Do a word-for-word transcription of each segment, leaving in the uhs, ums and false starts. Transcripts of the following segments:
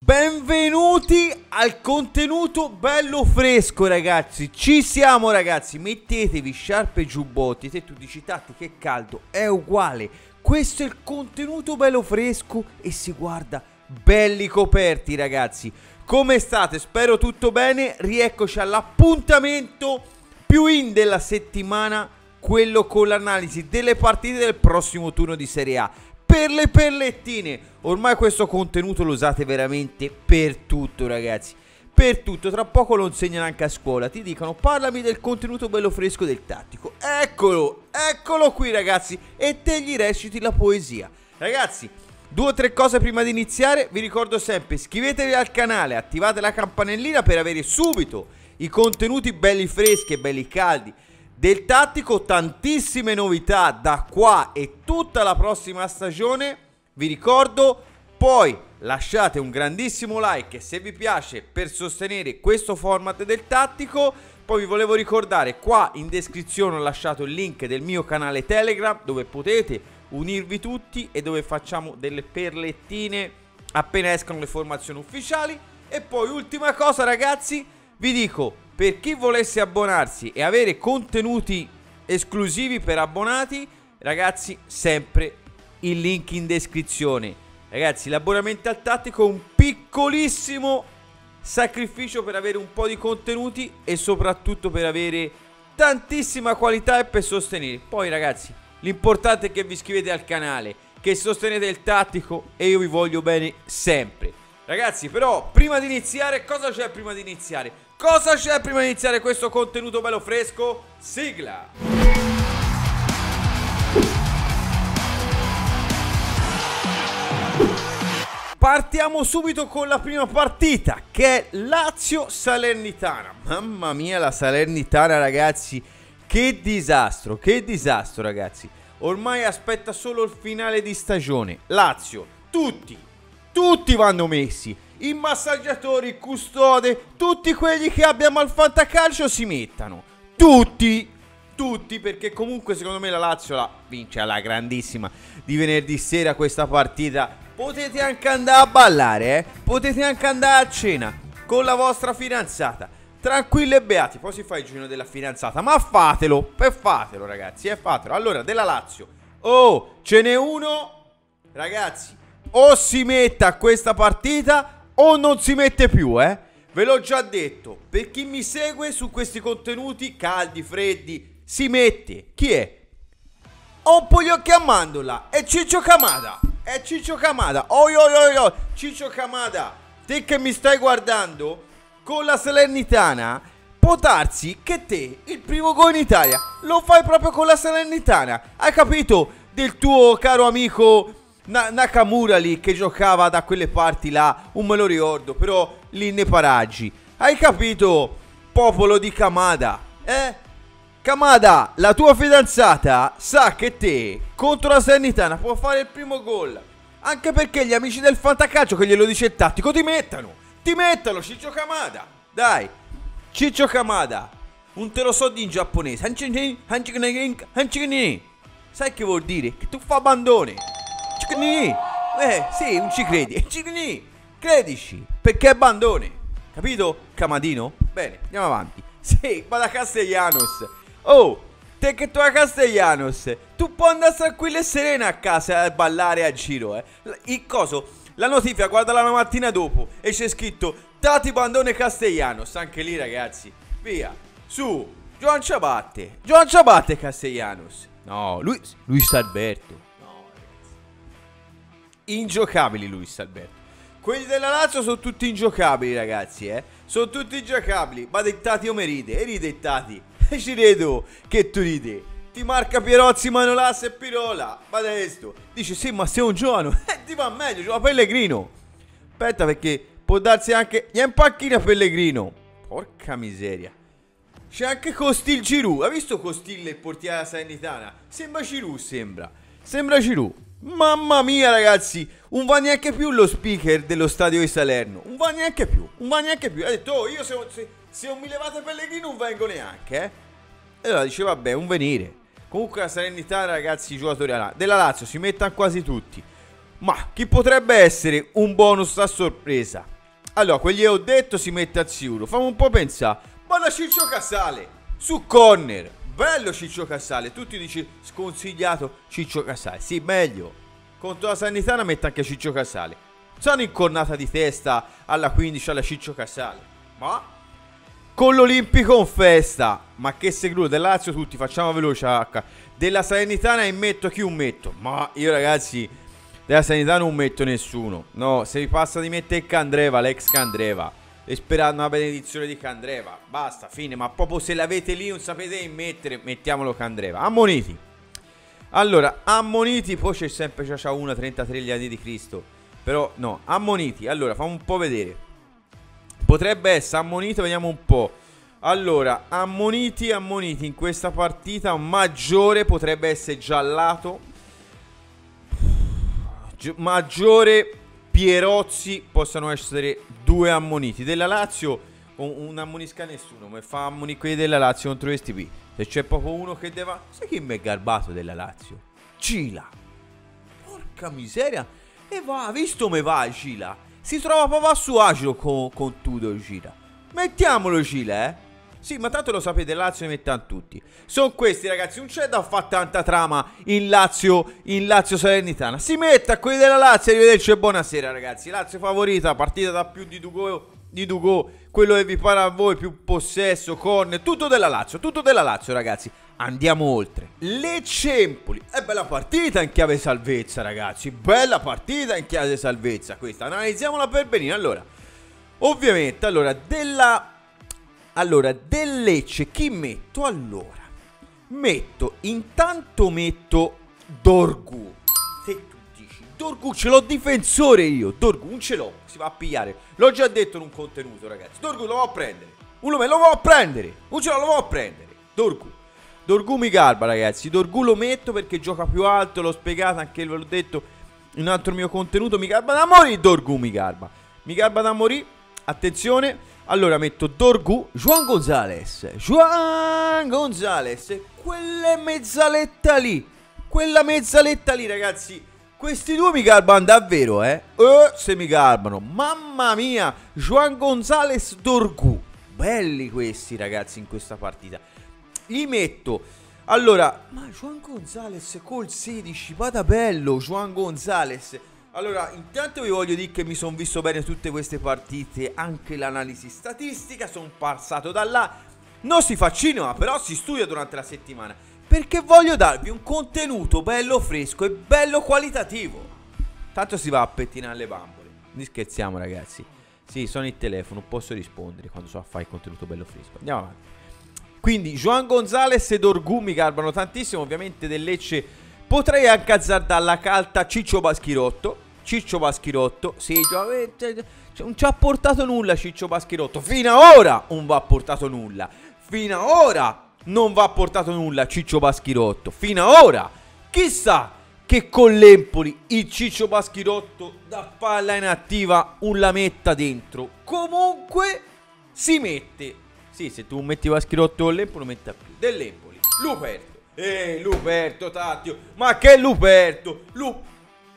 Benvenuti al contenuto bello fresco, ragazzi. Ci siamo, ragazzi. Mettetevi sciarpe e giubbotti. Se tu dici Tatti che caldo, è uguale. Questo è il contenuto bello fresco e si guarda belli coperti, ragazzi. Come state? Spero tutto bene. Rieccoci all'appuntamento più in della settimana, quello con l'analisi delle partite del prossimo turno di Serie A. Per le perlettine, ormai questo contenuto lo usate veramente per tutto, ragazzi. Per tutto, tra poco lo insegnano anche a scuola. Ti dicono parlami del contenuto bello fresco del tattico. Eccolo, eccolo qui, ragazzi. E te gli reciti la poesia. Ragazzi, due o tre cose prima di iniziare. Vi ricordo sempre, iscrivetevi al canale, attivate la campanellina per avere subito i contenuti belli freschi e belli caldi del tattico. Tantissime novità da qua e tutta la prossima stagione. Vi ricordo, poi lasciate un grandissimo like se vi piace per sostenere questo format del tattico. Poi vi volevo ricordare, qua in descrizione ho lasciato il link del mio canale Telegram, dove potete unirvi tutti e dove facciamo delle perlettine appena escono le formazioni ufficiali. E poi ultima cosa, ragazzi, vi dico, per chi volesse abbonarsi e avere contenuti esclusivi per abbonati, ragazzi, sempre il link in descrizione. Ragazzi, l'abbonamento al tattico è un piccolissimo sacrificio per avere un po' di contenuti e soprattutto per avere tantissima qualità e per sostenere. Poi, ragazzi, l'importante è che vi iscrivete al canale, che sostenete il tattico e io vi voglio bene sempre. Ragazzi, però, prima di iniziare, cosa c'è prima di iniziare? Cosa c'è prima di iniziare questo contenuto bello fresco? Sigla! Partiamo subito con la prima partita, che è Lazio-Salernitana. Mamma mia, la Salernitana, ragazzi, che disastro, che disastro, ragazzi. Ormai aspetta solo il finale di stagione. Lazio, tutti, tutti vanno messi. I massaggiatori, il custode, tutti quelli che abbiamo al fantacalcio si mettano. Tutti, tutti, perché comunque secondo me la Lazio la vince alla grandissima di venerdì sera questa partita. Potete anche andare a ballare, eh? Potete anche andare a cena con la vostra fidanzata, tranquilli e beati. Poi si fa il giro della fidanzata, ma fatelo, e fatelo, ragazzi, e fatelo. Allora, della Lazio, oh, ce n'è uno, ragazzi, o si mette a questa partita o non si mette più, eh? Ve l'ho già detto. Per chi mi segue su questi contenuti caldi, freddi, si mette. Chi è? Ho un po' gli occhi a mandorla. È Ciccio Camada. È Ciccio Camada. Oi oi oi oi. Ciccio Camada, te che mi stai guardando, con la Salernitana può darsi che te il primo gol in Italia lo fai proprio con la Salernitana. Hai capito? Del tuo caro amico Na Nakamura lì, che giocava da quelle parti là, non me lo ricordo, però lì nei paraggi. Hai capito, popolo di Camada? Eh? Camada, la tua fidanzata sa che te contro la Salernitana può fare il primo gol. Anche perché gli amici del fantacalcio, che glielo dice il tattico, ti mettano. Ti mettano, Ciccio Camada. Dai, Ciccio Camada, un te lo so di in giapponese. Sai che vuol dire? Che tu fa bandone. Eh, sì, non ci credi. Credici, perché è bandone. Capito, Camadino? Bene, andiamo avanti. Sì, vada a Castellanos. Oh, te che tu a Castellanos, tu puoi andare tranquilla e serena a casa a ballare a giro, eh. Il coso, la notifica, guardala la mattina dopo e c'è scritto Tati Bandone Castellanos. Anche lì, ragazzi, via. Su, Giovan Ciabatte. Giovan Ciabatte Castellanos. No, Luis, Luis Alberto. Ingiocabili Luis Alberto. Quelli della Lazio sono tutti ingiocabili, ragazzi, eh. Sono tutti ingiocabili. Ma dettati o me ride. E ride Tati. E ci vedo che tu ride. Ti marca Pierozzi, Manolas e Pirola. Ma adesso dice sì, ma sei un giovane. Eh, ti va meglio, gioca Pellegrino. Aspetta, perché può darsi anche gli impacchini a Pellegrino. Porca miseria. C'è anche Costil Giroud. Hai visto Costil, il portiere della Salernitana? Sembra Giroud, sembra. Sembra Giroud. Mamma mia, ragazzi, non va neanche più lo speaker dello stadio di Salerno. Non va neanche più, non va neanche più. Ha detto, oh, io se, se, se non mi levate Pellegrino non vengo neanche, eh. E allora dice, vabbè, un venire. Comunque la Salernitana, ragazzi, i giocatori della Lazio si mettono quasi tutti. Ma chi potrebbe essere un bonus a sorpresa? Allora, quelli che ho detto si mette al sicuro. Fammi un po' pensare. Ma la Ciccio Casale su corner. Bello Ciccio Casale. Tutti dici sconsigliato Ciccio Casale. Sì, meglio. Contro la Salernitana mette anche Ciccio Casale. Sono incornata di testa alla quindici alla Ciccio Casale. Ma con l'Olimpico in festa. Ma che segreto del Lazio tutti. Facciamo veloce H. Della Salernitana e metto chi un metto. Ma io ragazzi, della Salernitana non metto nessuno. No, se vi passa di mettere Candreva, l'ex Candreva, e sperando una benedizione di Candreva, basta, fine. Ma proprio se l'avete lì non sapete che mettere, mettiamolo Candreva. Ammoniti. Allora, ammoniti. Poi c'è sempre c'ha una trentatré gli anni di Cristo. Però no, ammoniti. Allora, fammi un po' vedere. Potrebbe essere ammonito, vediamo un po'. Allora, ammoniti, ammoniti in questa partita. Un maggiore potrebbe essere Giallato. Gi maggiore Pierozzi. Possano essere due ammoniti. Della Lazio non ammonisca nessuno, ma fa ammonire quelli della Lazio contro questi qui. Se c'è proprio uno che deve... Sai chi mi è garbato della Lazio? Gila. Porca miseria. E va, visto me va Gila. Si trova proprio a suo agio con, con tutto Gila. Mettiamolo Gila, eh. Sì, ma tanto lo sapete, Lazio ne mettono tutti. Sono questi ragazzi, non c'è da fare tanta trama in Lazio, in Lazio Salernitana. Si mette a quelli della Lazio, arrivederci e buonasera ragazzi. Lazio favorita, partita da più di Dugo, di Dugo, quello che vi pare a voi, più possesso, corner, tutto della Lazio, tutto della Lazio ragazzi. Andiamo oltre. Lecce Empoli, è bella partita in chiave salvezza ragazzi, bella partita in chiave salvezza questa. Analizziamola per benino. Allora, ovviamente, allora, della... Allora, del Lecce chi metto? Allora, metto, intanto metto Dorgu. Se tu dici, Dorgu ce l'ho difensore io, Dorgu non ce l'ho, si va a pigliare. L'ho già detto in un contenuto ragazzi, Dorgu lo va a prendere. Uno me lo va a prendere, non ce lo va a prendere. Dorgu, Dorgu mi garba ragazzi, Dorgu lo metto perché gioca più alto, l'ho spiegato anche, ve l'ho detto in un altro mio contenuto, mi garba da morire, Dorgu mi garba. Mi garba da morire, attenzione. Allora metto Dorgu, Juan Gonzalez, Juan Gonzalez, quella mezzaletta lì, quella mezzaletta lì ragazzi, questi due mi garbano davvero eh, eh se mi garbano, mamma mia, Juan Gonzalez, Dorgu, belli questi ragazzi in questa partita, li metto, allora, ma Juan Gonzalez col sedici, vada bello, Juan Gonzalez. Allora, intanto vi voglio dire che mi sono visto bene tutte queste partite, anche l'analisi statistica, sono passato da là. Non si fa cinema, però si studia durante la settimana, perché voglio darvi un contenuto bello fresco e bello qualitativo. Tanto si va a pettinare le bambole. Non scherziamo ragazzi. Sì, sono il telefono, non posso rispondere quando so a fare il contenuto bello fresco. Andiamo avanti. Quindi, Juan Gonzalez e Dorgu mi garbano tantissimo, ovviamente del Lecce. Potrei anche azzardare la calta Ciccio Baschirotto. Ciccio Baschirotto, sì, non ci ha portato nulla Ciccio Baschirotto. Fino a ora non va portato nulla. Fino a ora non va portato nulla Ciccio Baschirotto. Fino a ora. Chissà che con l'Empoli il Ciccio Baschirotto da palla inattiva un la metta dentro. Comunque si mette. Sì, se tu metti Baschirotto con l'Empoli non metta più. Dell'Empoli. Luperto. Ehi, Luperto, Tattio. Ma che Luperto? Luperto.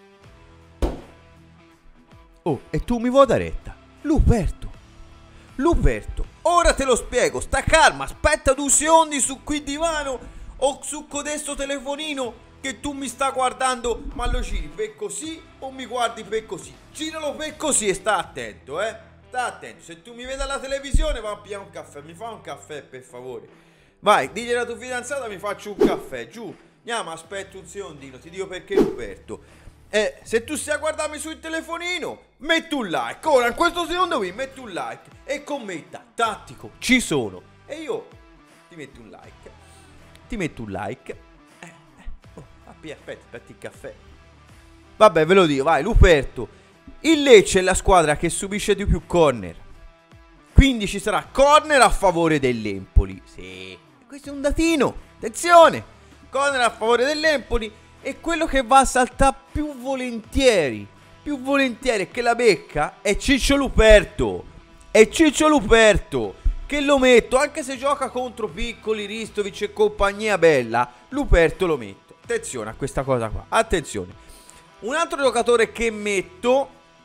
Oh, e tu mi vuoi da retta? Luperto. Luperto, ora te lo spiego. Sta calma, aspetta due secondi su qui divano o su codesto telefonino che tu mi sta guardando. Ma lo giri per così o mi guardi per così? Giralo per così e sta attento, eh. Sta attento. Se tu mi vedi alla televisione va a pigliare un caffè. Mi fa un caffè per favore. Vai, digli alla tua fidanzata mi faccio un caffè. Giù. Andiamo, aspetta un secondino. Ti dico perché Luperto. Eh, se tu stai a guardarmi sul telefonino, metti un like. Ora, in questo secondo qui, metti un like e commenta. Tattico, ci sono. E io ti metto un like. Ti metto un like. Eh, eh. Oh, aspetta, aspetta il caffè. Vabbè, ve lo dico, vai, Luperto. Il Lecce è la squadra che subisce di più corner. Quindi ci sarà corner a favore dell'Empoli. Sì, questo è un datino. Attenzione. Corner a favore dell'Empoli. E quello che va a saltare più volentieri, più volentieri che la becca è Ciccio Luperto. È Ciccio Luperto che lo metto, anche se gioca contro piccoli, Ristovic e compagnia bella, Luperto lo metto. Attenzione a questa cosa qua, attenzione. Un altro giocatore che metto,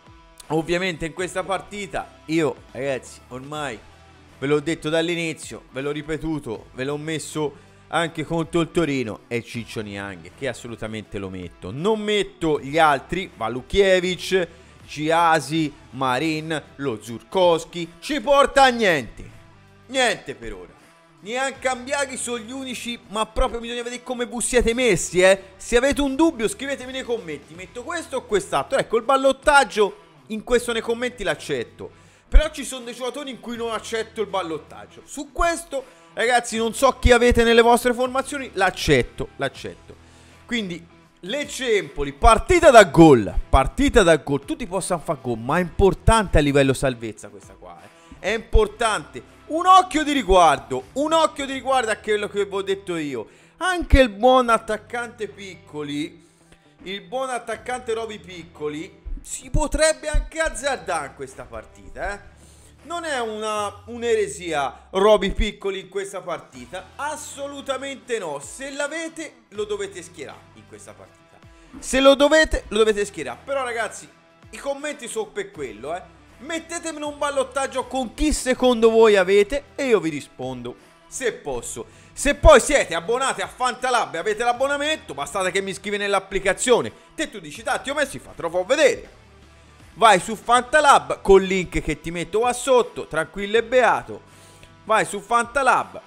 ovviamente in questa partita io, ragazzi, ormai ve l'ho detto dall'inizio, ve l'ho ripetuto, ve l'ho messo anche contro il Torino, è Ciccio Niang, che assolutamente lo metto. Non metto gli altri, Walukiewicz, Giasi, Marin, lo Zurkowski, ci porta a niente. Niente per ora. Neanche cambiati sono gli unici, ma proprio bisogna vedere come vi siete messi, eh. Se avete un dubbio scrivetemi nei commenti, metto questo o quest'altro. Ecco, il ballottaggio in questo nei commenti l'accetto, però ci sono dei giocatori in cui non accetto il ballottaggio. Su questo, ragazzi, non so chi avete nelle vostre formazioni, l'accetto, l'accetto. Quindi Lecce Empoli, partita da gol, partita da gol, tutti possano fare gol, ma è importante a livello salvezza questa qua, eh. È importante. Un occhio di riguardo, un occhio di riguardo a quello che vi ho detto io. Anche il buon attaccante Piccoli, il buon attaccante Roby Piccoli, si potrebbe anche azzardare in questa partita, eh. Non è una un'eresia Roby Piccoli in questa partita, assolutamente no. Se l'avete lo dovete schierare in questa partita. Se lo dovete, lo dovete schierare. Però ragazzi, i commenti sono per quello, eh. Mettetemi in un ballottaggio con chi secondo voi avete e io vi rispondo se posso. Se poi siete abbonati a Fantalab e avete l'abbonamento, bastate che mi scrivi nell'applicazione. Te tu dici, Tatti, ho messo, fa, te lo fa vedere. Vai su Fantalab col link che ti metto qua sotto, tranquillo e beato. Vai su Fantalab.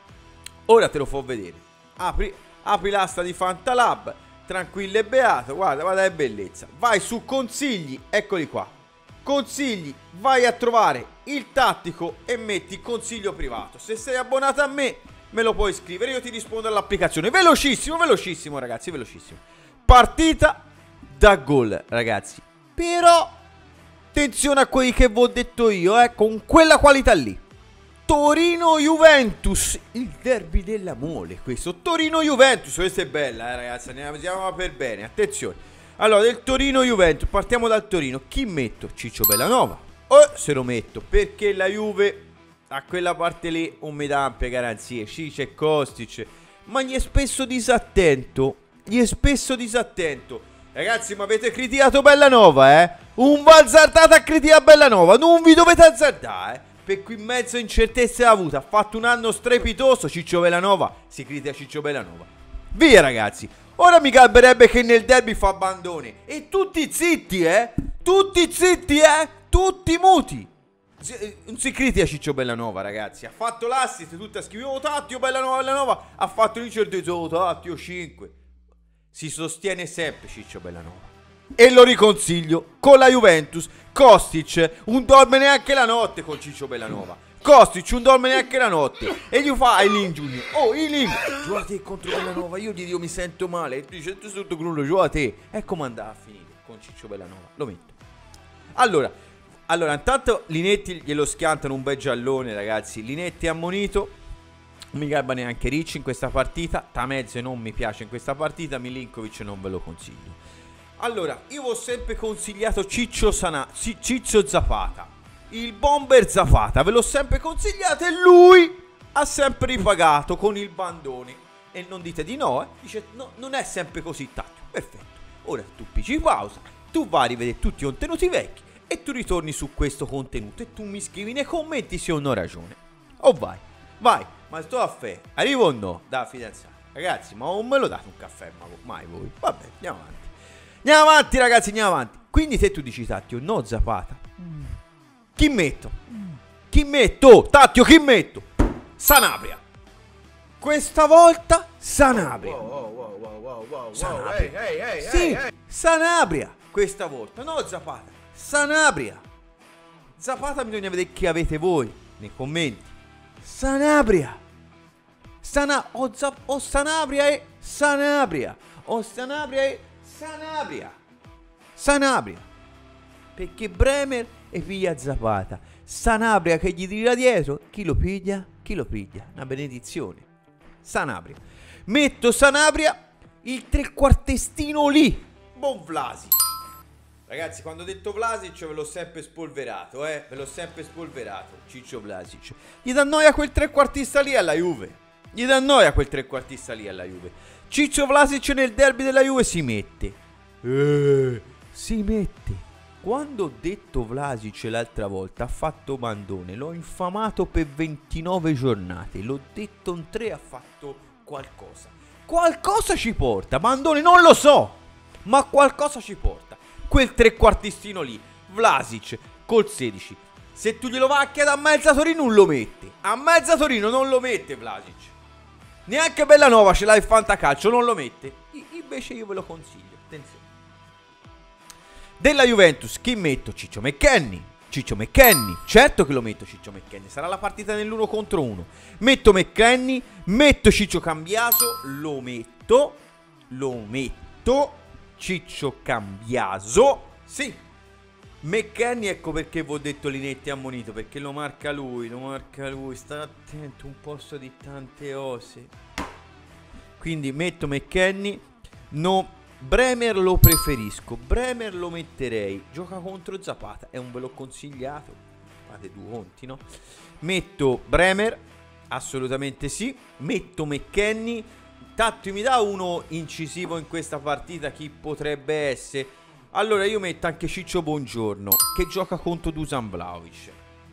Ora te lo fa vedere. Apri, apri l'asta di Fantalab, tranquillo e beato. Guarda, guarda che bellezza. Vai su consigli, eccoli qua. Consigli, vai a trovare il tattico e metti consiglio privato. Se sei abbonato a me, me lo puoi scrivere, io ti rispondo all'applicazione. Velocissimo, velocissimo ragazzi, velocissimo. Partita da gol, ragazzi. Però attenzione a quelli che vi ho detto io, eh, con quella qualità lì. Torino-Juventus, il derby della mole questo. Torino-Juventus, questa è bella, eh, ragazzi, ne andiamo per bene, attenzione. Allora, del Torino-Juventus, partiamo dal Torino. Chi metto? Ciccio Bellanova. Oh, se lo metto, perché la Juve a quella parte lì non mi dà ampie garanzie. Ciccio e Kostic, ma gli è spesso disattento. Gli è spesso disattento. Ragazzi, ma avete criticato Bellanova, eh? Un valzardato a criticare Bellanova. Non vi dovete azzardare, eh? Per qui in mezzo incertezze ha avuto. Ha fatto un anno strepitoso. Ciccio Bellanova, si critica Ciccio Bellanova. Via, ragazzi. Ora mi calberebbe che nel derby fa abbandoni. E tutti zitti, eh? Tutti zitti, eh? Tutti muti. Non si critica Ciccio Bellanova, ragazzi. Ha fatto l'assist, tutta scriveva oh, Tatti, oh, Bellanova, Bellanova. Ha fatto Richard De oh, Tatti, oh, cinque. Si sostiene sempre Ciccio Bellanova. E lo riconsiglio con la Juventus. Kostic, un dorme neanche la notte con Ciccio Bellanova. Kostic, un dorme neanche la notte. E gli fa Ailin Junior. Oh, Ailin, gioca te contro Bellanova. Io gli dico mi sento male. Dice tu sotto grullo, gioca te. E come andava a finire con Ciccio Bellanova? Lo metto. Allora, allora intanto Linetti glielo schiantano un bel giallone, ragazzi. Linetti è ammonito. Non mi garba neanche Ricci in questa partita. Tamezze non mi piace in questa partita. Milinkovic non ve lo consiglio. Allora, io ho sempre consigliato Ciccio, Sana, Ciccio Zapata. Il bomber Zapata, ve l'ho sempre consigliato e lui ha sempre ripagato con il bandone. E non dite di no, eh. Dice, no, non è sempre così, Tatto. Perfetto. Ora tu pigi pausa, tu vai a rivedere tutti i contenuti vecchi e tu ritorni su questo contenuto e tu mi scrivi nei commenti se ho ragione. O vai, vai, ma sto caffè, arrivo o no? Da fidanzata. Ragazzi, ma non me lo date un caffè, ma mai voi? Vabbè, andiamo avanti. Andiamo avanti, ragazzi, andiamo avanti. Quindi te tu dici, Tattio, no Zapata. Mm. Chi metto? Mm. Chi metto? Tattio, chi metto? Sanabria. Questa volta Sanabria. Wow, wow, wow, wow, wow, wow. Sanabria. Hey, hey, hey, sì, hey, hey. Sanabria. Questa volta, no Zapata. Sanabria. Zapata bisogna vedere chi avete voi nei commenti. Sanabria. Sana o, Zap o Sanabria e Sanabria. O Sanabria e Sanabria. Sanabria. Perché Bremer e piglia Zapata. Sanabria che gli tira dietro. Chi lo piglia? Chi lo piglia? Una benedizione. Sanabria. Metto Sanabria, il trequartestino lì. Buon Vlasic. Ragazzi, quando ho detto Vlasic ve l'ho sempre spolverato, eh. Ve l'ho sempre spolverato. Ciccio Vlasic. Gli dà noia quel trequartista lì alla Juve. Gli dà noia quel trequartista lì alla Juve. Ciccio Vlasic nel derby della Juve si mette. Eh, si mette. Quando ho detto Vlasic l'altra volta ha fatto bandone, l'ho infamato per ventinove giornate, l'ho detto in tre, ha fatto qualcosa. Qualcosa ci porta, bandone non lo so, ma qualcosa ci porta. Quel trequartistino lì, Vlasic col sedici, se tu glielo vai a chiedere a mezza Torino non lo mette, a mezza Torino non lo mette Vlasic. Neanche Bellanova ce l'ha il fantacalcio, non lo mette. I- invece io ve lo consiglio, attenzione. Della Juventus, chi metto? Ciccio McKennie. Ciccio McKennie, certo che lo metto Ciccio McKennie. Sarà la partita nell'uno contro uno. Metto McKennie, metto Ciccio Cambiaso, lo metto, lo metto, Ciccio Cambiaso, sì. McKennie, ecco perché vi ho detto Linetti ammonito, perché lo marca lui, lo marca lui, sta attento, un posto di tante ose. Quindi metto McKennie, no... Bremer lo preferisco, Bremer lo metterei, gioca contro Zapata, è un ve l'ho consigliato, fate due conti, no? Metto Bremer, assolutamente sì, metto McKennie. Tatti mi dà uno incisivo in questa partita, chi potrebbe essere? Allora io metto anche Ciccio Buongiorno, che gioca contro Dusan Vlahovic.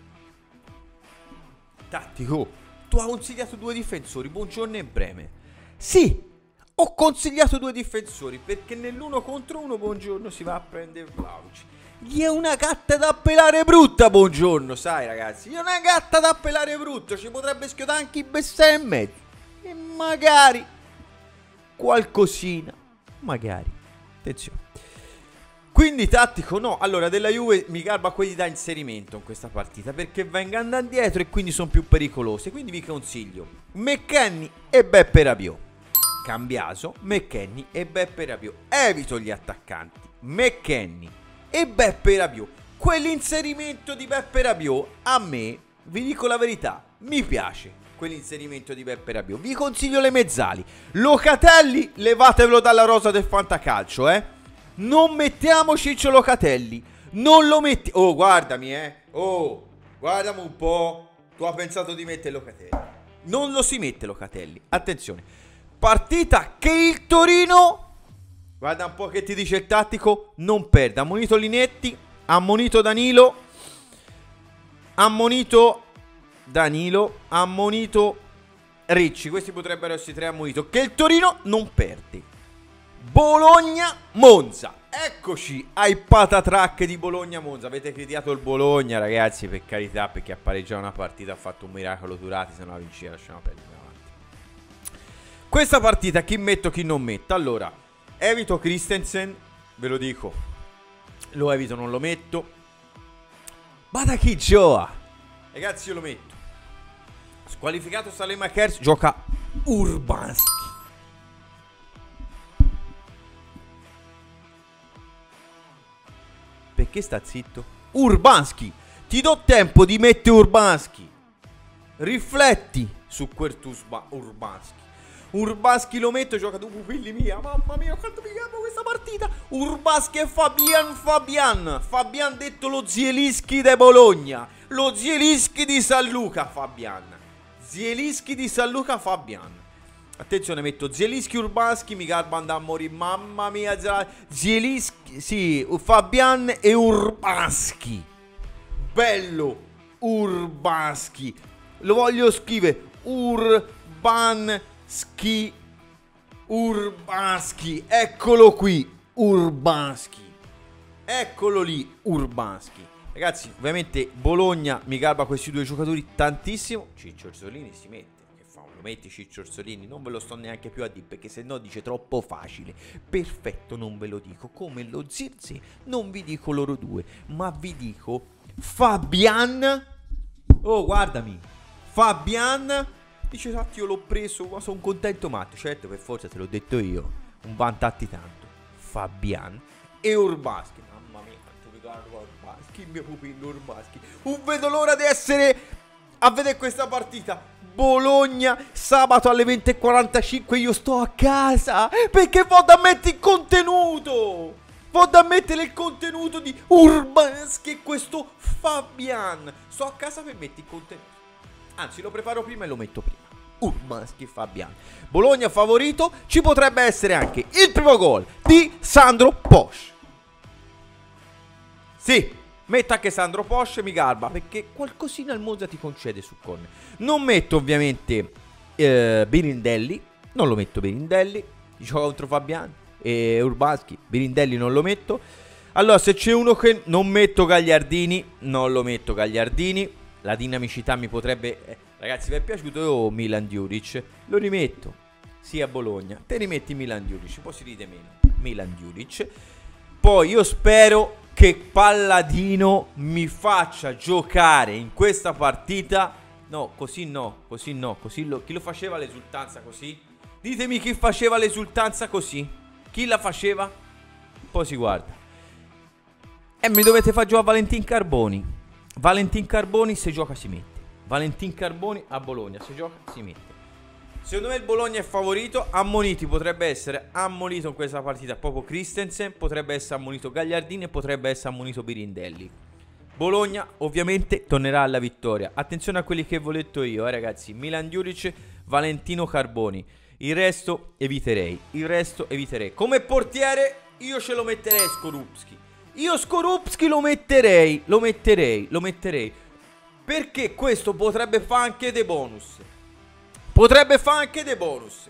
Tattico, tu hai consigliato due difensori, Buongiorno e Bremer. Sì, ho consigliato due difensori perché nell'uno contro uno Buongiorno si va a prendere Vlahovic. Gli è una gatta da pelare brutta Buongiorno, sai ragazzi, gli è una gatta da pelare brutta, ci potrebbe schiodare anche i Bessè e mezzo. E magari qualcosina, magari, attenzione. Quindi tattico no, allora della Juve mi garba quelli da inserimento in questa partita perché vengono indietro e quindi sono più pericolose. Quindi vi consiglio McKennie e Beppe Rabiot. Cambiaso, McKennie e Beppe Rabiot. Evito gli attaccanti, McKennie e Beppe Rabiot. Quell'inserimento di Beppe Rabiot a me, vi dico la verità, mi piace quell'inserimento di Beppe Rabiot. Vi consiglio le mezzali. Locatelli, levatevelo dalla rosa del fantacalcio, eh. Non mettiamo Ciccio Locatelli. Non lo metti. Oh, guardami, eh. Oh, guardami un po'. Tu hai pensato di mettere Locatelli. Non lo si mette Locatelli. Attenzione. Partita che il Torino, guarda un po' che ti dice il tattico, non perde. Ammonito Linetti, ammonito Danilo, ammonito Danilo, ammonito Ricci. Questi potrebbero essere tre ammonito. Che il Torino non perde. Bologna Monza. Eccoci ai patatrack di Bologna Monza. Avete criticato il Bologna, ragazzi, per carità, perché ha pareggiato una partita, ha fatto un miracolo Turati, se no la vinceva lasciamo perdere. Questa partita chi metto, chi non metto. Allora, evito Christensen, ve lo dico, lo evito, non lo metto. Bada chi gioca, ragazzi, io lo metto. Squalificato Saelemaekers, gioca Urbanski. Perché sta zitto? Urbanski, ti do tempo di mettere Urbanski. Rifletti su quel tuo Urbanski. Urbanski lo metto, gioca due pupilli mia. Mamma mia, quanto mi chiamo questa partita. Urbanski e Fabian Fabian. Fabian detto lo Zielinski de Bologna. Lo Zielinski di San Luca Fabian. Zielinski di San Luca Fabian. Attenzione, metto Zielinski Urbanski. Mi garba andare a morire. Mamma mia, Zielinski, sì, Fabian e Urbanski. Bello Urbanski. Lo voglio scrivere Urbanski. Ski Urbanski, eccolo qui, Urbanski, eccolo lì, Urbanski. Ragazzi, ovviamente Bologna mi garba questi due giocatori tantissimo. Ciccio Orsolini si mette, che fa? Lo metti Ciccio Orsolini? Non ve lo sto neanche più a dire, perché se no dice troppo facile. Perfetto, non ve lo dico. Come lo Zirze, non vi dico loro due, ma vi dico Fabian. Oh, guardami, Fabian. Dice Tatti, io l'ho preso, ma sono contento matto. Certo, per forza te l'ho detto io. Un vantatti tanto. Fabian e Urbanski. Mamma mia, quanto mi guardo Urbanski, il mio pupillo Urbanski. Non vedo l'ora di essere a vedere questa partita. Bologna, sabato alle venti e quarantacinque. Io sto a casa perché vado a mettere il contenuto. Vado a mettere il contenuto di Urbanski e questo Fabian. Sto a casa per mettere il contenuto. Anzi, lo preparo prima e lo metto prima. Urbanski e Fabian. Bologna favorito. Ci potrebbe essere anche il primo gol di Sandro Posch. Sì, metto anche Sandro Posce, mi garba, perché qualcosina il Monza ti concede su corner. Non metto ovviamente eh, Birindelli, non lo metto Birindelli, gioca contro Fabiani e Urbanski, Birindelli non lo metto. Allora, se c'è uno che non metto Gagliardini, non lo metto Gagliardini. La dinamicità mi potrebbe... Eh, ragazzi, vi è piaciuto oh, Milan Djuric? Lo rimetto. Sì, a Bologna. Te rimetti Milan Djuric, poi si ride meno. Milan Djuric. Poi io spero che Palladino mi faccia giocare in questa partita. No, così no, così no. Così lo... Chi lo faceva l'esultanza così? Ditemi chi faceva l'esultanza così. Chi la faceva? Poi si guarda. E mi dovete far giocare Valentin Carboni. Valentin Carboni se gioca si mette. Valentin Carboni a Bologna se gioca si mette. Secondo me il Bologna è favorito. Ammoniti potrebbe essere ammonito in questa partita proprio Christensen, potrebbe essere ammonito Gagliardini e potrebbe essere ammonito Birindelli. Bologna ovviamente tornerà alla vittoria. Attenzione a quelli che vi ho detto io, eh, ragazzi. Milan Djuric, Valentino Carboni. Il resto eviterei. Il resto eviterei. Come portiere io ce lo metterei Skorupski. Io Skorupski lo metterei, lo metterei, lo metterei. Perché questo potrebbe fare anche dei bonus. Potrebbe fare anche dei bonus.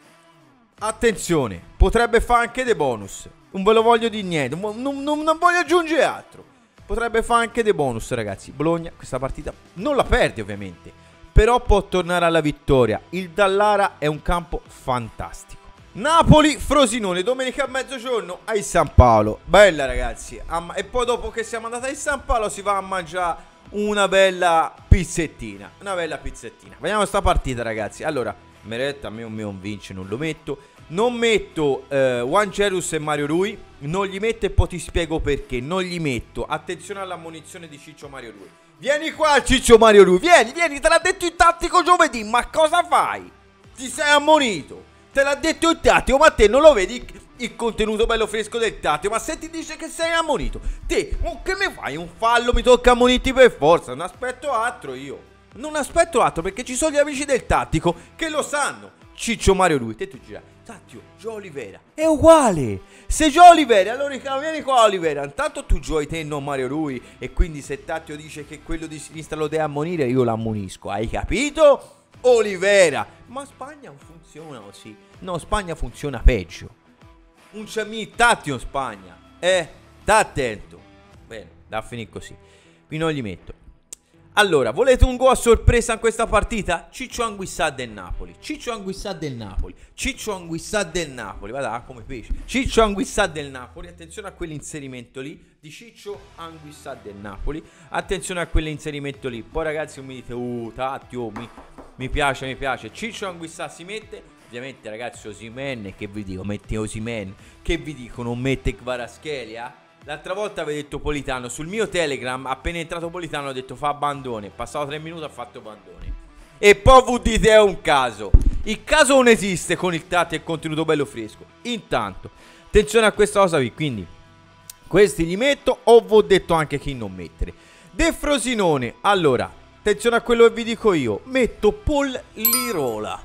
Attenzione, potrebbe fare anche dei bonus. Non ve lo voglio dire niente, non, non, non voglio aggiungere altro. Potrebbe fare anche dei bonus, ragazzi. Bologna questa partita non la perde ovviamente, però può tornare alla vittoria. Il Dallara è un campo fantastico. Napoli-Frosinone, domenica a mezzogiorno a San Paolo. Bella, ragazzi. E poi dopo che siamo andati a San Paolo si va a mangiare una bella pizzettina. Una bella pizzettina. Vediamo sta partita, ragazzi. Allora, Meretta a me non vince, non lo metto. Non metto eh, Juan Jesus e Mario Rui. Non gli metto e poi ti spiego perché. Non gli metto. Attenzione all'ammonizione di Ciccio Mario Rui. Vieni qua, Ciccio Mario Rui. Vieni, vieni, te l'ha detto il tattico giovedì. Ma cosa fai? Ti sei ammonito. Te l'ha detto il tattico, ma te non lo vedi il contenuto bello fresco del tattico? Ma se ti dice che sei ammonito, te, oh, che mi fai? Un fallo, mi tocca ammonirti per forza. Non aspetto altro io. Non aspetto altro perché ci sono gli amici del tattico che lo sanno. Ciccio Mario Rui, te tu gira. Tattio, Gio Olivera. È uguale. Se Gio Olivera, allora vieni qua Olivera. Intanto tu giochi te e non Mario Rui. E quindi se Tattio dice che quello di sinistra lo deve ammonire, io l'ammonisco. Hai capito? Olivera. Ma Spagna non funziona così. No, Spagna funziona peggio. Un ciamì Tattio in Spagna. Eh, sta attento. Bene, da finire così. Qui non gli metto. Allora, volete un gol a sorpresa in questa partita? Ciccio Anguissà del Napoli. Ciccio Anguissà del Napoli. Ciccio Anguissà del Napoli. Guarda come pesce. Ciccio Anguissà del Napoli. Attenzione a quell'inserimento lì di Ciccio Anguissà del Napoli. Attenzione a quell'inserimento lì. Poi ragazzi non mi dite, uh, Tattio, mi, mi piace, mi piace. Ciccio Anguissà si mette. Ovviamente ragazzi Osimhen, che vi dico? Mette Osimhen. Che vi dico? Non mette Kvaratskhelia? L'altra volta avevo detto Politano. Sul mio Telegram, appena entrato Politano, ho detto fa abbandone. Passato tre minuti ha fatto abbandone. E poi vi dite è un caso. Il caso non esiste con il tatto e il contenuto bello fresco. Intanto, attenzione a questa cosa qui. Quindi, questi li metto. O vi ho detto anche chi non mettere. De Frosinone. Allora, attenzione a quello che vi dico io. Metto Paul Lirola.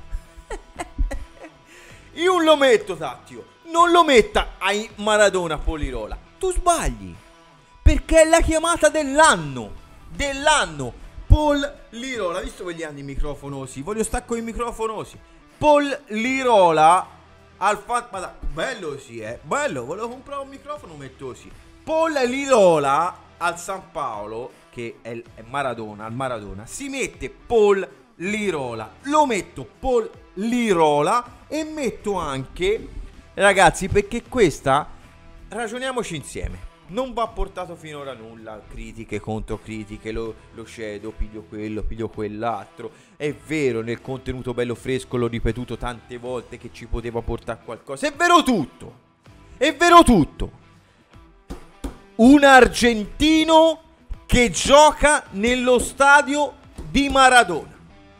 Io non lo metto, Tattio. Non lo metta a Maradona Paul Lirola. Tu sbagli, perché è la chiamata dell'anno. Dell'anno. Paul Lirola. Visto che gli hanno i microfonosi, voglio stare con i microfonosi. Paul Lirola al fan... Ma da, bello sì, eh. Bello, volevo comprare un microfono, metto così. Paul Lirola al San Paolo, che è, è Maradona, al Maradona, si mette Paul Lirola. Lo metto Paul Lirola e metto anche, ragazzi, perché questa... Ragioniamoci insieme. Non va portato finora nulla. Critiche contro critiche. Lo, lo cedo, piglio quello, piglio quell'altro. È vero, nel contenuto bello fresco l'ho ripetuto tante volte che ci poteva portare qualcosa. È vero tutto. È vero tutto. Un argentino che gioca nello stadio di Maradona.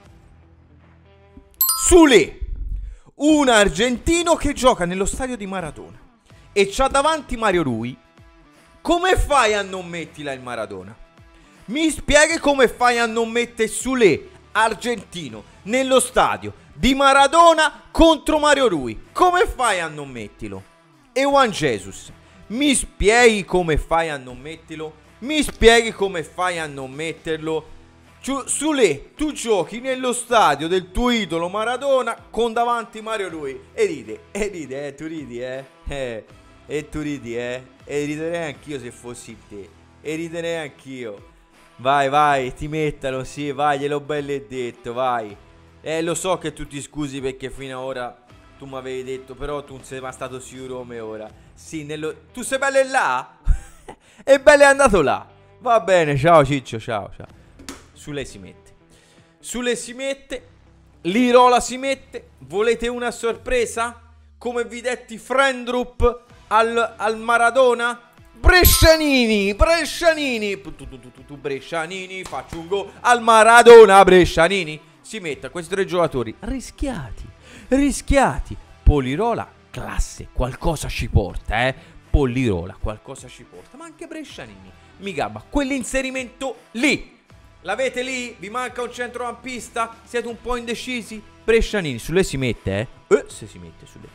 Sule. Un argentino che gioca nello stadio di Maradona. E c'ha davanti Mario Rui. Come fai a non mettila il Maradona? Mi spieghi come fai a non mettere Sule, argentino, nello stadio di Maradona contro Mario Rui? Come fai a non mettilo? E Juan Jesus? Mi spieghi come fai a non metterlo? Mi spieghi come fai a non metterlo? Sule, tu giochi nello stadio del tuo idolo Maradona con davanti Mario Rui e ride, e ride, eh, tu ridi, eh, eh, e tu ridi, eh, e riderei anch'io se fossi te, e riderei anch'io. Vai, vai, ti mettano, sì, vai, gliel'ho bello detto, vai. Eh, lo so che tu ti scusi perché fino ad ora tu mi avevi detto, però tu non sei mai stato sicuro come ora. Sì, nello... tu sei bello là? E bello è andato là. Va bene, ciao Ciccio, ciao, ciao. Sule si mette, Sule si mette, Lirola si mette. Volete una sorpresa? Come vi detti Frendrup al, al Maradona? Brescianini, Brescianini, tu, tu, tu, tu, tu, Brescianini, faccio un gol al Maradona, Brescianini. Si mette a questi tre giocatori rischiati, rischiati. Polirola, classe, qualcosa ci porta, eh. Polirola, qualcosa ci porta, ma anche Brescianini, mi gabba, quell'inserimento lì. L'avete lì? Vi manca un centrocampista? Siete un po' indecisi? Brescianini, Sule si mette, eh? Eh, se si mette, Sule.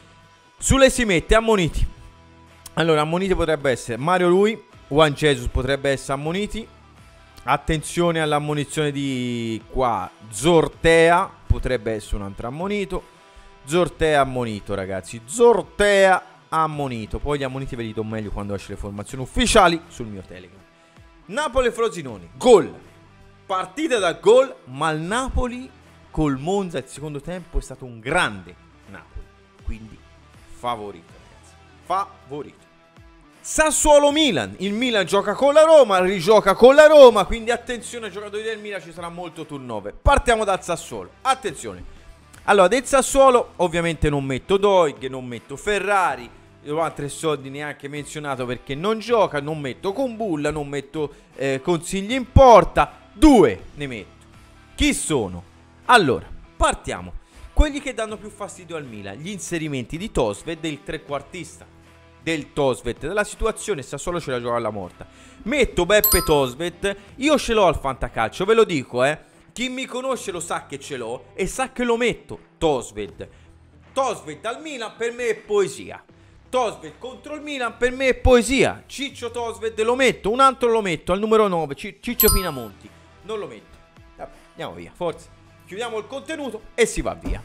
Sule si mette, ammoniti. Allora, ammoniti potrebbe essere Mario Rui, Juan Jesus potrebbe essere ammoniti. Attenzione all'ammonizione di qua, Zortea, potrebbe essere un altro ammonito. Zortea ammonito, ragazzi. Zortea ammonito. Poi gli ammoniti ve li do meglio quando esce le formazioni ufficiali sul mio Telegram. Napoli Frosinone, gol. Partita da gol, ma il Napoli col Monza il secondo tempo è stato un grande Napoli. Quindi favorito, ragazzi. Favorito. Sassuolo Milan. Il Milan gioca con la Roma, rigioca con la Roma. Quindi attenzione ai giocatori del Milan, ci sarà molto turnover. Partiamo dal Sassuolo. Attenzione. Allora, del Sassuolo ovviamente non metto Doig, non metto Ferrari. Juan tre soldi neanche menzionato perché non gioca. Non metto Kumbulla, non metto eh, Consigli in porta. Due ne metto. Chi sono? Allora, partiamo. Quelli che danno più fastidio al Milan. Gli inserimenti di Tosved, del trequartista del Tosved. Della situazione Sassuolo ce la gioca alla morta. Metto Beppe Tosved. Io ce l'ho al fantacalcio, ve lo dico, eh. Chi mi conosce lo sa che ce l'ho e sa che lo metto. Tosved. Tosved al Milan per me è poesia. Tosved contro il Milan per me è poesia. Ciccio Tosved lo metto. Un altro lo metto al numero nove, Ciccio Pinamonti. Non lo metto. Vabbè, andiamo via, forza. Chiudiamo il contenuto e si va via.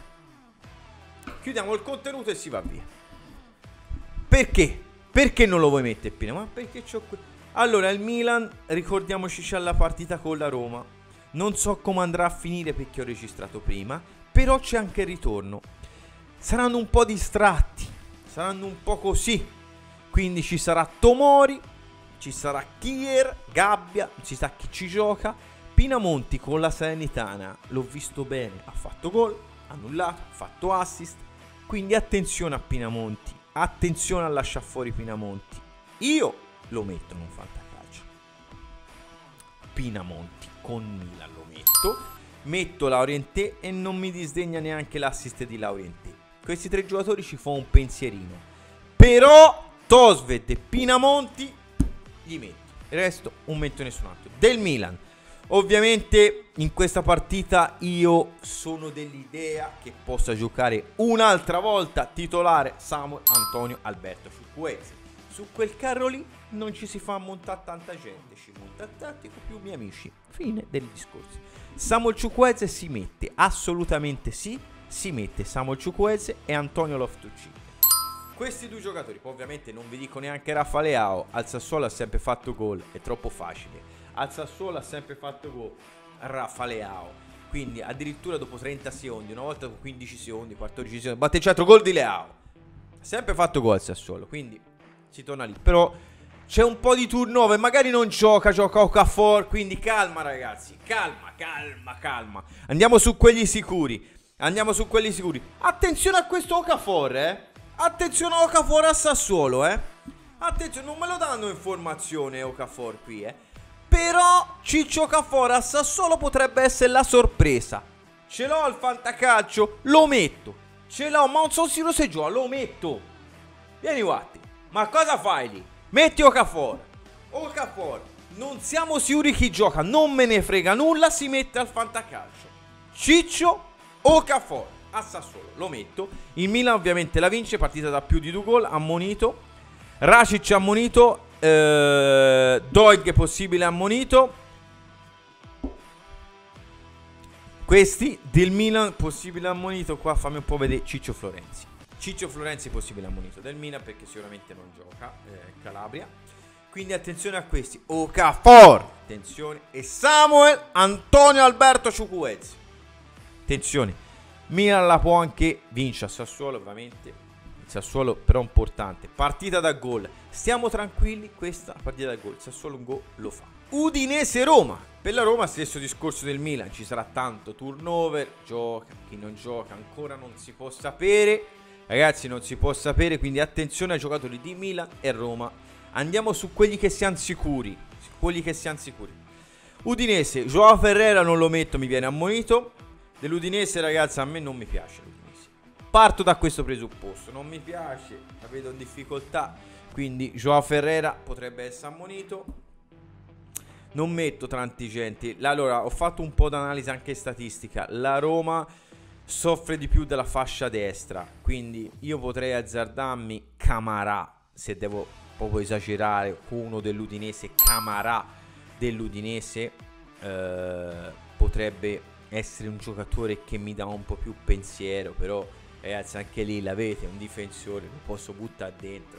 Chiudiamo il contenuto e si va via. Perché? Perché non lo vuoi mettere Pina? Ma perché c'ho qui. Allora, il Milan, ricordiamoci, c'è la partita con la Roma. Non so come andrà a finire perché ho registrato prima, però c'è anche il ritorno. Saranno un po' distratti, saranno un po' così. Quindi ci sarà Tomori, ci sarà Kier, Gabbia, non si sa chi ci gioca. Pinamonti con la Salernitana, l'ho visto bene, ha fatto gol, annullato, ha fatto assist. Quindi attenzione a Pinamonti, attenzione a lasciare fuori Pinamonti. Io lo metto in un fantacalcio. Pinamonti con Milan lo metto. Metto Laurienté e non mi disdegna neanche l'assist di Laurienté. Questi tre giocatori ci fa un pensierino. Però Tosved e Pinamonti gli metto. Il resto non metto nessun altro. Del Milan, ovviamente in questa partita io sono dell'idea che possa giocare un'altra volta titolare Samuel Antonio Alberto Chukwueze. Su quel carro lì non ci si fa montare tanta gente, ci monta il tattico più miei amici. Fine del discorso. Samuel Chukwueze si mette, assolutamente sì, si mette Samuel Chukwueze e Antonio Loftus-Cheek. Questi due giocatori, poi ovviamente non vi dico neanche Rafa Leao, al Sassuolo ha sempre fatto gol, è troppo facile. Al Sassuolo ha sempre fatto gol Rafa Leao, quindi addirittura dopo trenta secondi, una volta dopo quindici secondi, quattordici secondi, batte il centro, gol di Leao. Ha sempre fatto gol al Sassuolo, quindi si torna lì. Però c'è un po' di turnover, magari non gioca, gioca Okafor, quindi calma ragazzi, calma, calma, calma. Andiamo su quelli sicuri, andiamo su quelli sicuri. Attenzione a questo Okafor, eh. Attenzione a Okafor a Sassuolo, eh. Attenzione, non me lo danno informazione Okafor qui, eh. Però Ciccio Okafor a Sassuolo potrebbe essere la sorpresa. Ce l'ho al fantacalcio, lo metto. Ce l'ho, ma non so sicuro se gioca, lo metto. Vieni Watti, ma cosa fai lì? Metti Okafor. Okafor, non siamo sicuri chi gioca, non me ne frega nulla, si mette al fantacalcio. Ciccio Okafor a Sassuolo, lo metto. Il Milan ovviamente la vince, partita da più di due gol, ammonito. Racic ammonito, eh, Doig possibile ammonito. Questi del Milan possibile ammonito. Qua fammi un po' vedere Ciccio Florenzi. Ciccio Florenzi possibile ammonito del Milan perché sicuramente non gioca, eh, Calabria. Quindi attenzione a questi. Okafor, attenzione. E Samuel Antonio Alberto Ciucuezzi. Attenzione. Milan la può anche vincere a Sassuolo, ovviamente. Il Sassuolo però è importante. Partita da gol. Stiamo tranquilli, questa partita da gol. Sassuolo un gol lo fa. Udinese Roma. Per la Roma stesso discorso del Milan. Ci sarà tanto turnover. Gioca, chi non gioca ancora non si può sapere. Ragazzi, non si può sapere. Quindi attenzione ai giocatori di Milan e Roma. Andiamo su quelli che siamo sicuri. Su quelli che siamo sicuri. Udinese, Joao Ferreira non lo metto, mi viene ammonito. Dell'Udinese, ragazzi, a me non mi piace l'Udinese. Parto da questo presupposto. Non mi piace, la vedo in difficoltà. Quindi Joao Ferreira potrebbe essere ammonito. Non metto tanti gente. Allora, ho fatto un po' d'analisi anche statistica. La Roma soffre di più della fascia destra. Quindi io potrei azzardarmi Camarà, se devo proprio esagerare, uno dell'Udinese. Camarà dell'Udinese eh, potrebbe essere un giocatore che mi dà un po' più pensiero. Però ragazzi, anche lì l'avete un difensore, lo posso buttare dentro.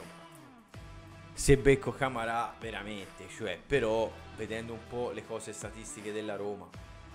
Se becco Camarà veramente, cioè, però vedendo un po' le cose statistiche della Roma,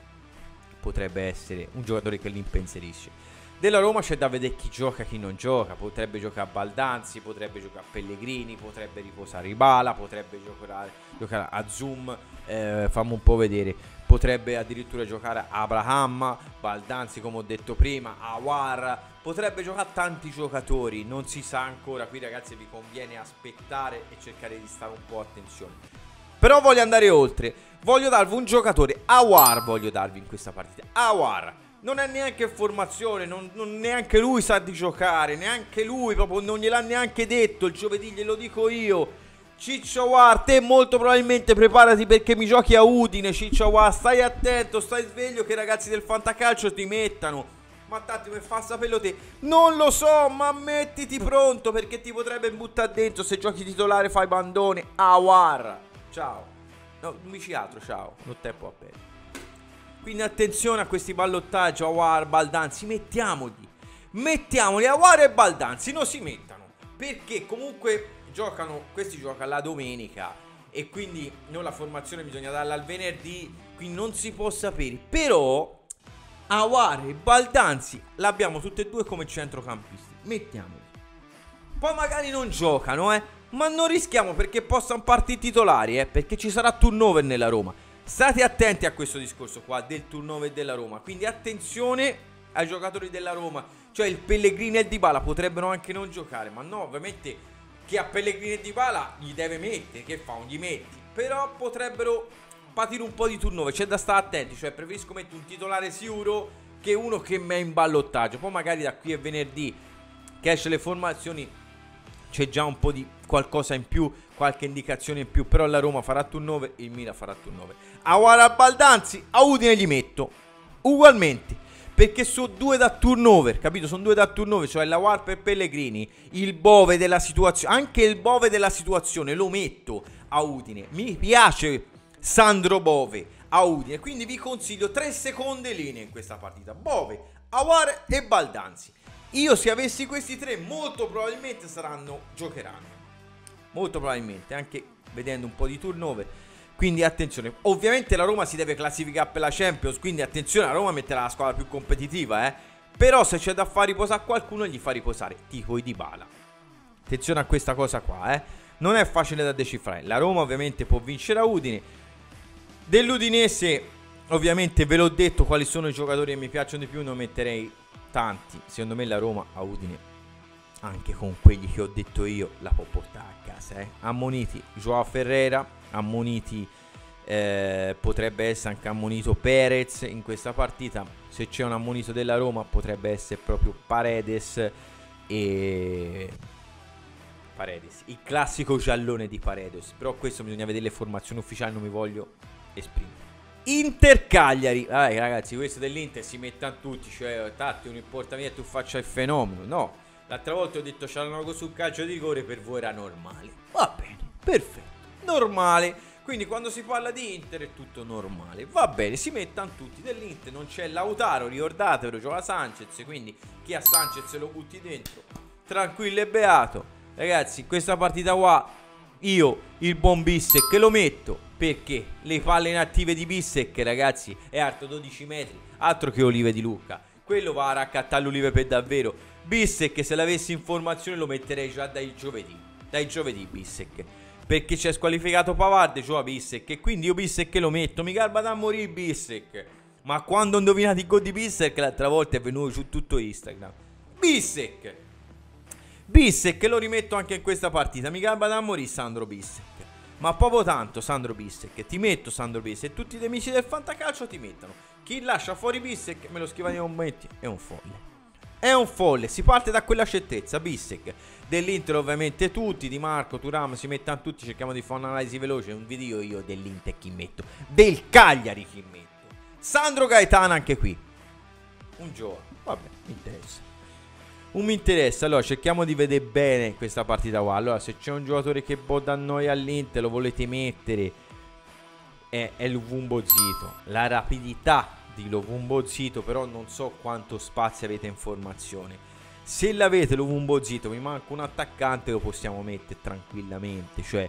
potrebbe essere un giocatore che li impensierisce. Della Roma c'è da vedere chi gioca, chi non gioca. Potrebbe giocare Baldanzi, potrebbe giocare Pellegrini, potrebbe riposare Ibala, potrebbe giocare, giocare a Zoom, eh, fammi un po' vedere. Potrebbe addirittura giocare Abraham, Baldanzi come ho detto prima, Aouar. Potrebbe giocare tanti giocatori, non si sa ancora. Qui ragazzi vi conviene aspettare e cercare di stare un po' attenzione. Però voglio andare oltre. Voglio darvi un giocatore, Aouar voglio darvi in questa partita. Aouar non è neanche in formazione, non, non neanche lui sa di giocare, neanche lui, proprio non gliel'ha neanche detto. Il giovedì glielo dico io. Ciccio Aouar, te molto probabilmente preparati perché mi giochi a Udine. Ciccio Aouar, stai attento, stai sveglio che i ragazzi del fantacalcio ti mettano. Ma tanto mi fa saperlo te. Non lo so, ma mettiti pronto perché ti potrebbe buttare dentro. Se giochi titolare fai bandone. Aouar, ciao. No, non mi ci altro, ciao. Non tempo a perdere. Quindi attenzione a questi ballottaggi. Aouar, Baldanzi, mettiamoli. Mettiamoli, Aouar e Baldanzi, non si mettano. Perché comunque giocano, questi giocano la domenica e quindi non la formazione bisogna darla al venerdì, quindi non si può sapere. Però Aouar e Baldanzi l'abbiamo tutte e due come centrocampisti, mettiamoli. Poi magari non giocano, eh, ma non rischiamo perché possano partire titolari, eh, perché ci sarà turnover nella Roma. State attenti a questo discorso qua del turnover della Roma. Quindi attenzione ai giocatori della Roma. Cioè il Pellegrini e il Dybala potrebbero anche non giocare, ma no, ovviamente che a Pellegrini e Dybala gli deve mettere, che fa? Non gli metti. Però potrebbero patire un po' di turnover, c'è da stare attenti. Cioè preferisco mettere un titolare sicuro che uno che mi è in ballottaggio. Poi magari da qui a venerdì che esce le formazioni c'è già un po' di qualcosa in più, qualche indicazione in più. Però la Roma farà turnover, il Milan farà turnover. Aouar a Baldanzi, a Udine gli metto ugualmente, perché sono due da turnover, capito? Sono due da turnover, cioè l'Aouar per Pellegrini, il Bove della situazione. Anche il Bove della situazione lo metto a Udine. Mi piace Sandro Bove a Udine, quindi vi consiglio tre seconde linee in questa partita: Bove, Aouar e Baldanzi. Io se avessi questi tre molto probabilmente saranno, giocheranno, molto probabilmente, anche vedendo un po' di turnover. Quindi attenzione, ovviamente la Roma si deve classificare per la Champions, quindi attenzione, la Roma metterà la squadra più competitiva, eh. Però se c'è da far riposare qualcuno gli fa riposare, tipo i Dybala. Attenzione a questa cosa qua, eh. Non è facile da decifrare. La Roma ovviamente può vincere a Udine. Dell'Udinese ovviamente ve l'ho detto quali sono i giocatori che mi piacciono di più, non metterei tanti. Secondo me la Roma a Udine, anche con quelli che ho detto io, la può portare a casa, eh. Ammoniti Joao Ferreira, ammoniti eh, potrebbe essere anche ammonito Perez in questa partita. Se c'è un ammonito della Roma potrebbe essere proprio Paredes e Paredes, il classico giallone di Paredes. Però questo bisogna vedere le formazioni ufficiali, non mi voglio esprimere. Inter Cagliari, ah, ragazzi, questo dell'Inter si mettono tutti, cioè Tatti non importa niente, tu faccia il fenomeno. No, L'altra volta ho detto Cialanoglu sul calcio di rigore, per voi era normale. Va bene, perfetto, normale. Quindi quando si parla di Inter è tutto normale. Va bene, si mettano tutti. Dell'Inter non c'è Lautaro, ricordatevelo, gioca Sanchez. Quindi chi ha Sanchez lo butti dentro. Tranquillo e beato. Ragazzi, in questa partita qua io il buon Bissek lo metto, perché le palle inattive di Bissek, ragazzi, è alto dodici metri. Altro che Olive di Lucca. Quello va a raccattare l'Olive per davvero. Bissek, se l'avessi in formazione lo metterei già dai giovedì. Dai giovedì Bissek, perché c'è squalificato Pavard e gioca Bissek, e quindi io Bissek lo metto. Mi garba da morire Bissek. Ma quando ho indovinato il gol di Bissek l'altra volta è venuto su tutto Instagram. Bissek Bissek lo rimetto anche in questa partita. Mi garba da morire Sandro Bissek. Ma proprio tanto Sandro Bissek. Ti metto Sandro Bissek, e tutti gli amici del Fantacalcio ti mettono. Chi lascia fuori Bissek me lo scriva nei commenti. È un folle. È un folle. Si parte da quella scettezza. Bissek dell'Inter ovviamente tutti. Di Marco, Thuram, si mettono tutti. Cerchiamo di fare un'analisi veloce. Un video io dell'Inter chi metto, del Cagliari chi metto. Sandro Gaetano anche qui. Un giovane. Vabbè, mi interessa. Non mi interessa. Allora cerchiamo di vedere bene questa partita qua. Allora se c'è un giocatore che può da noi all'Inter, lo volete mettere, è, è Luvumbo Zito. La rapidità di Luvumbo Zito, però non so quanto spazio avete in formazione. Se l'avete Luvumbo Zito, mi manca un attaccante, lo possiamo mettere tranquillamente. Cioè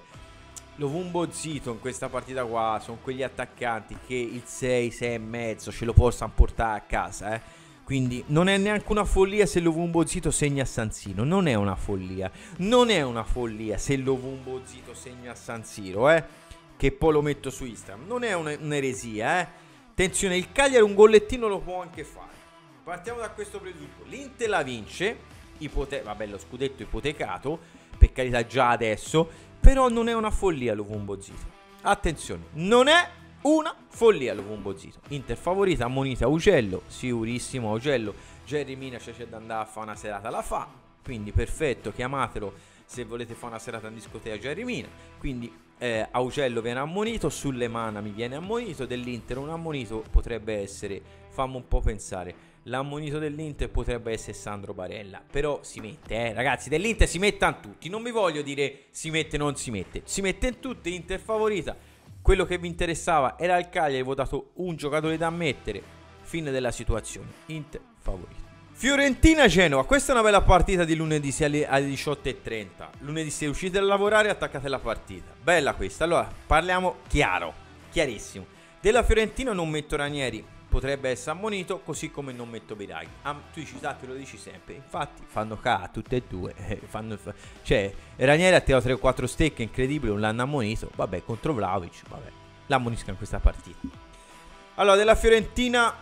Luvumbo Zito in questa partita qua sono quegli attaccanti che il sei, sei e mezzo ce lo possano portare a casa, eh. Quindi non è neanche una follia se Luvumbo Zito segna a San Siro. Non è una follia. Non è una follia se Luvumbo Zito segna a San Siro, eh. Che poi lo metto su Instagram. Non è un'eresia, eh. Attenzione, il Cagliari un gollettino lo può anche fare. Partiamo da questo presupposto. L'Inter la vince. Ipote- Vabbè, lo scudetto ipotecato. Per carità già adesso. Però non è una follia Luvumbo Zito. Attenzione, non è una follia Luvumbo Zito. Inter favorita, ammonita Augello, sicurissimo Augello. Jerry Mina c'è da andare a fare una serata, la fa. Quindi perfetto, chiamatelo se volete fare una serata in discoteca Jerry Mina. Quindi eh, Augello viene ammonito, Sullemana mi viene ammonito. Dell'Inter un ammonito potrebbe essere, fammi un po' pensare, l'ammonito dell'Inter potrebbe essere Sandro Barella. Però si mette, eh ragazzi, dell'Inter si mettano tutti. Non vi voglio dire si mette non si mette, si mette in tutte. Inter favorita. Quello che vi interessava era il Cagliari, votato un giocatore da mettere. Fine della situazione, Inter favorito. Fiorentina-Genova, questa è una bella partita di lunedì alle diciotto e trenta. Lunedì se uscite a lavorare attaccate la partita. Bella questa. Allora parliamo chiaro, chiarissimo. Della Fiorentina non metto Ranieri, potrebbe essere ammonito, così come non metto Biraghi. Am tu dici, te lo dici sempre. Infatti fanno ca tutte e due. fanno, cioè Ranieri ha tirato tre o quattro stecche, incredibile, non l'hanno ammonito. Vabbè, contro Vlahovic, vabbè, l'ammonisco in questa partita. Allora della Fiorentina,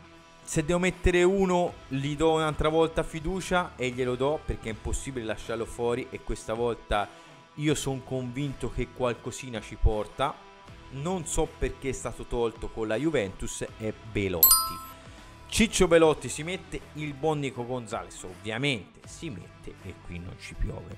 se devo mettere uno, gli do un'altra volta fiducia e glielo do, perché è impossibile lasciarlo fuori. E questa volta io sono convinto che qualcosina ci porta. Non so perché è stato tolto con la Juventus, è Belotti. Ciccio Belotti si mette, il buon Nico Gonzalez ovviamente si mette, e qui non ci piove.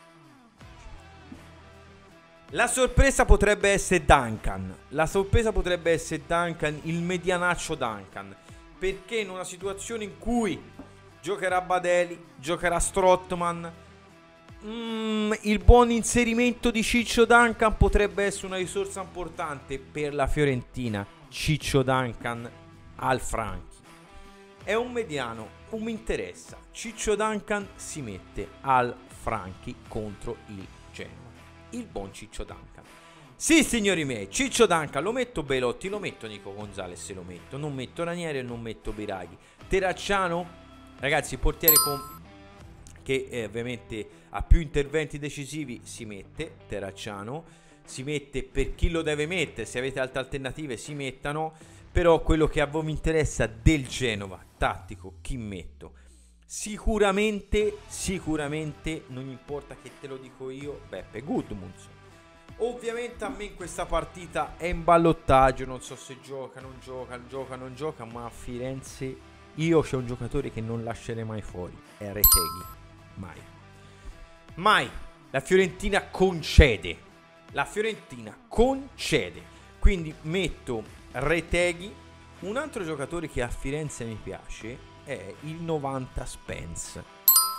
La sorpresa potrebbe essere Duncan. La sorpresa potrebbe essere Duncan, il medianaccio Duncan, perché in una situazione in cui giocherà Badeli, giocherà Strootman, Mm, il buon inserimento di Ciccio Duncan potrebbe essere una risorsa importante per la Fiorentina. Ciccio Duncan al Franchi è un mediano, non mi interessa. Ciccio Duncan si mette al Franchi contro il Genoa. Il buon Ciccio Duncan. Sì signori miei, Ciccio Duncan lo metto, Belotti lo metto, Nico Gonzalez lo metto, non metto Ranieri e non metto Biraghi. Terracciano, ragazzi, il portiere con che eh, ovviamente ha più interventi decisivi, si mette Terracciano, si mette per chi lo deve mettere. Se avete altre alternative si mettano, però quello che a voi mi interessa del Genova tattico, chi metto? Sicuramente, sicuramente non importa che te lo dico io, Beppe Gudmundsson. Ovviamente a me in questa partita è in ballottaggio, non so se gioca, non gioca, gioca, non gioca, ma a Firenze io c'è un giocatore che non lascerei mai fuori, è Retegui. Mai. Mai. La Fiorentina concede. La Fiorentina concede. Quindi metto Retegui. Un altro giocatore che a Firenze mi piace è il novanta Spence.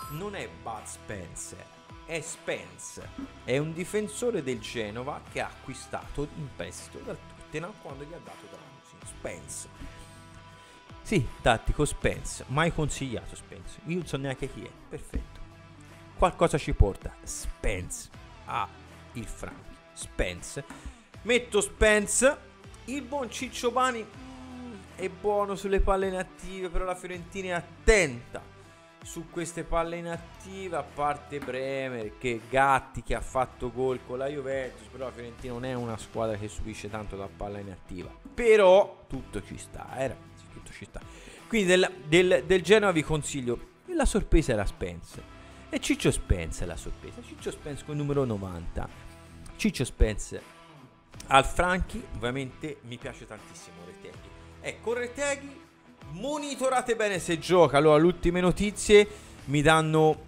non è Bud Spencer, è Spence, è un difensore del Genova che ha acquistato in prestito dal Tottenham quando gli ha dato Dragusin. Spence, sì, tattico Spence, mai consigliato Spence, io non so neanche chi è, perfetto, qualcosa ci porta Spence a il Franchi. Spence, metto Spence, il buon Ciccio Pani mm, è buono sulle palle inattive, però la Fiorentina è attenta su queste palle inattive, a parte Bremer, che Gatti che ha fatto gol con la Juventus, però la Fiorentina non è una squadra che subisce tanto da palla inattiva, però tutto ci sta, eh ragazzi, tutto ci sta. Quindi del, del, del Genoa vi consiglio, la sorpresa era Spence, e Ciccio Spence è la sorpresa, Ciccio Spence con il numero novanta, Ciccio Spence al Franchi, ovviamente mi piace tantissimo Retegui, ecco Retegui, monitorate bene se gioca. Allora, le ultime notizie mi danno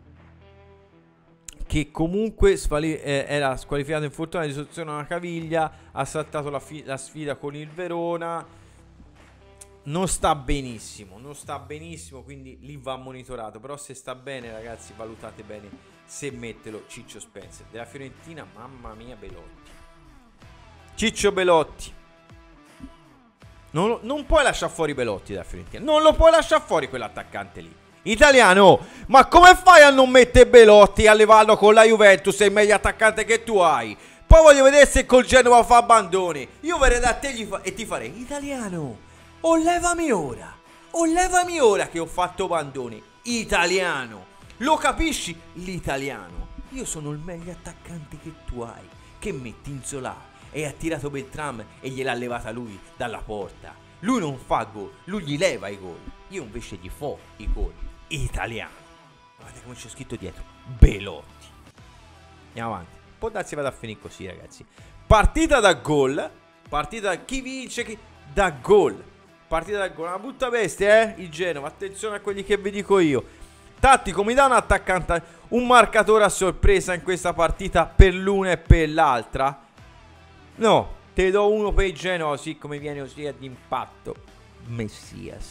che comunque sfali- eh, era squalificato in infortunio di soluzione alla caviglia, ha saltato la, fi- la sfida con il Verona, non sta benissimo, non sta benissimo, quindi lì va monitorato, però se sta bene ragazzi valutate bene se metterlo. Ciccio Spencer della Fiorentina, mamma mia, Belotti, Ciccio Belotti. Non, non puoi lasciare fuori Belotti da Fiorentina, non lo puoi lasciare fuori quell'attaccante lì. Italiano, ma come fai a non mettere Belotti e a levarlo con la Juventus? Sei il meglio attaccante che tu hai. Poi voglio vedere se col Genova fa abbandoni. Io verrei da te fa- e ti farei: Italiano, o levami ora, o levami ora che ho fatto abbandoni. Italiano, lo capisci? L'italiano, io sono il meglio attaccante che tu hai. Che metti in Zola e ha tirato Beltram e gliel'ha levata lui dalla porta. Lui non fa gol, lui gli leva i gol, io invece gli fo i gol. Italiano, guardate come c'è scritto dietro: Belotti. Andiamo avanti, può darsi vada a finire così ragazzi. Partita da gol, partita da chi vince chi... da gol, partita da gol, una brutta bestia eh il Genova, attenzione a quelli che vi dico io. Tattico, mi dà un attaccante, un marcatore a sorpresa in questa partita per l'una e per l'altra? No, te do uno per il Genoa, così come viene così ad impatto. Messias.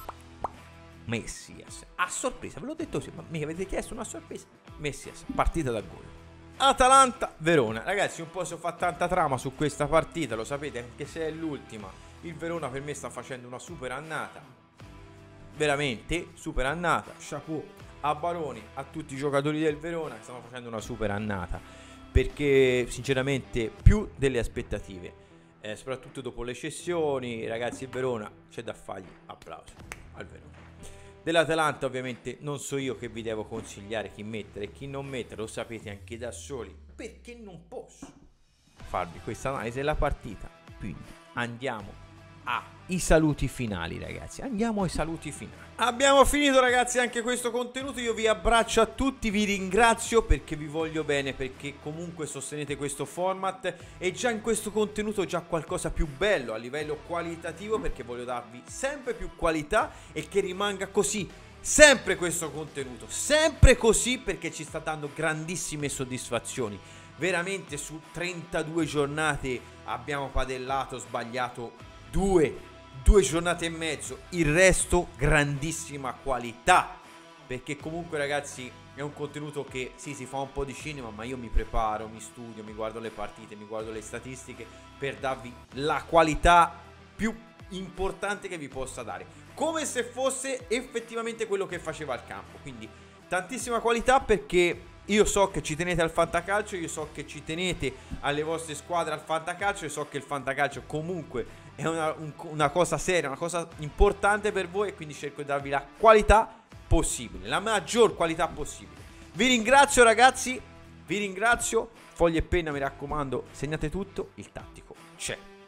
Messias. A sorpresa, ve l'ho detto sì, ma mi avete chiesto una sorpresa. Messias, partita da gol. Atalanta, Verona. Ragazzi, un po' si fa tanta trama su questa partita, lo sapete, anche se è l'ultima. Il Verona per me sta facendo una super annata. Veramente, super annata. Chapeau a Baroni, a tutti i giocatori del Verona che stanno facendo una super annata, perché sinceramente più delle aspettative, eh, soprattutto dopo le cessioni. Ragazzi, il Verona c'è da fargli applauso al Verona. Dell'Atalanta ovviamente non so io che vi devo consigliare chi mettere e chi non mettere, lo sapete anche da soli, perché non posso farvi questa analisi della partita. Quindi andiamo ai saluti finali ragazzi, andiamo ai saluti finali. Abbiamo finito ragazzi anche questo contenuto, io vi abbraccio a tutti, vi ringrazio perché vi voglio bene, perché comunque sostenete questo format e già in questo contenuto già qualcosa più bello a livello qualitativo, perché voglio darvi sempre più qualità e che rimanga così sempre questo contenuto, sempre così, perché ci sta dando grandissime soddisfazioni. Veramente su trentadue giornate abbiamo padellato, sbagliato due Due giornate e mezzo, il resto grandissima qualità, perché comunque ragazzi è un contenuto che sì, si fa un po' di cinema, ma io mi preparo, mi studio, mi guardo le partite, mi guardo le statistiche per darvi la qualità più importante che vi possa dare, come se fosse effettivamente quello che faceva al campo. Quindi tantissima qualità, perché io so che ci tenete al fantacalcio, io so che ci tenete alle vostre squadre al fantacalcio, io so che il fantacalcio comunque è una, un, una cosa seria, una cosa importante per voi, e quindi cerco di darvi la qualità possibile, la maggior qualità possibile. Vi ringrazio ragazzi, vi ringrazio, fogli e penna mi raccomando, segnate tutto, il tattico c'è.